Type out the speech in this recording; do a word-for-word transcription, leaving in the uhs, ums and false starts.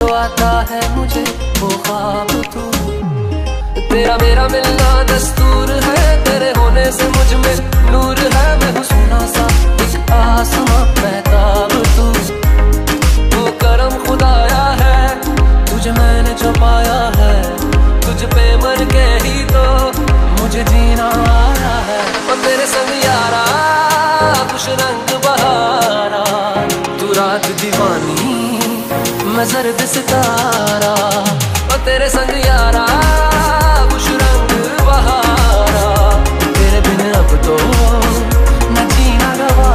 आता है मुझे वो ख्वाब तू, तेरा मेरा मिलना दस्तूर है, तेरे होने से मुझ में नूर है। मैं हूँ सोना सा एक आसमां महताब तू, वो करम खुदाया है तुझे मैंने जो पाया है, तुझ पे मर के ही तो मुझे जीना आया है। और तेरे संग यारा कुछ रंग बहारा, तू रात दीवानी मैं जर्द सितारा, और तेरे संग यारा